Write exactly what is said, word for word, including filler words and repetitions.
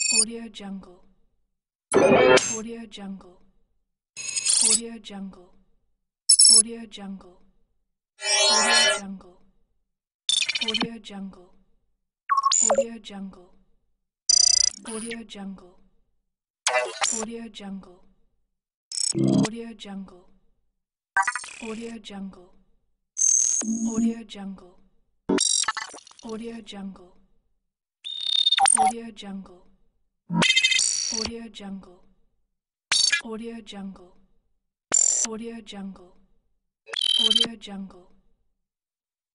Audio Jungle. Audio Jungle. Audio Jungle. Audio Jungle. Audio Jungle. Audio Jungle. Audio Jungle. Audio Jungle. Audio Jungle. Audio Jungle. Audio Jungle. Audio Jungle. Audio Jungle. Audio Jungle. Audio Jungle. Audio Jungle. Audio Jungle. Audio Jungle.